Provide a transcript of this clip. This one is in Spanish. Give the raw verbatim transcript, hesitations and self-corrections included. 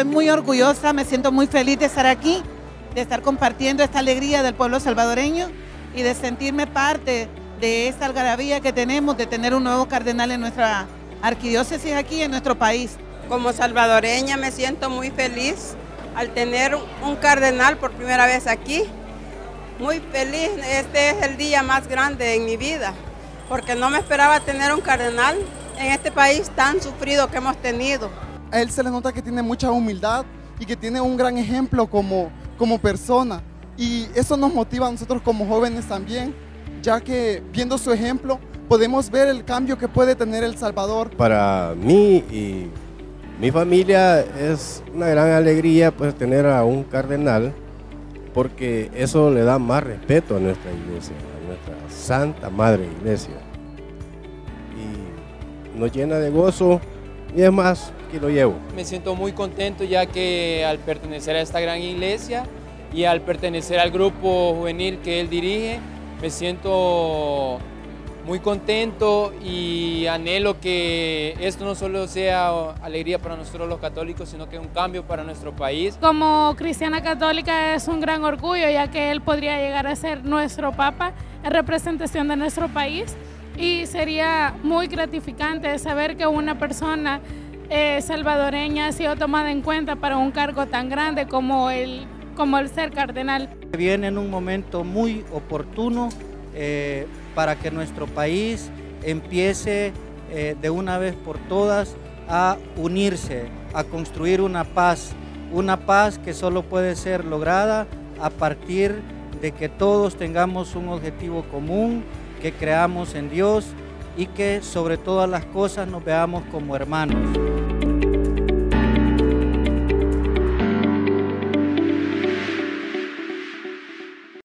estoy muy orgullosa, me siento muy feliz de estar aquí, de estar compartiendo esta alegría del pueblo salvadoreño y de sentirme parte de esta algarabía que tenemos de tener un nuevo cardenal en nuestra arquidiócesis aquí en nuestro país. Como salvadoreña me siento muy feliz al tener un cardenal por primera vez aquí. Muy feliz, este es el día más grande en mi vida, porque no me esperaba tener un cardenal en este país tan sufrido que hemos tenido. A él se le nota que tiene mucha humildad y que tiene un gran ejemplo como, como persona. Y eso nos motiva a nosotros como jóvenes también, ya que viendo su ejemplo podemos ver el cambio que puede tener El Salvador. Para mí y mi familia es una gran alegría pues tener a un cardenal, porque eso le da más respeto a nuestra iglesia, a nuestra Santa Madre Iglesia. Y nos llena de gozo y es más que lo llevo. Me siento muy contento ya que al pertenecer a esta gran iglesia y al pertenecer al grupo juvenil que él dirige, me siento muy contento y anhelo que esto no solo sea alegría para nosotros los católicos, sino que es un cambio para nuestro país. Como cristiana católica es un gran orgullo, ya que él podría llegar a ser nuestro papa en representación de nuestro país, y sería muy gratificante saber que una persona eh, salvadoreña ha sido tomada en cuenta para un cargo tan grande como el, como el ser cardenal. Viene en un momento muy oportuno eh, para que nuestro país empiece eh, de una vez por todas a unirse, a construir una paz, una paz que solo puede ser lograda a partir de que todos tengamos un objetivo común, que creamos en Dios y que sobre todas las cosas nos veamos como hermanos.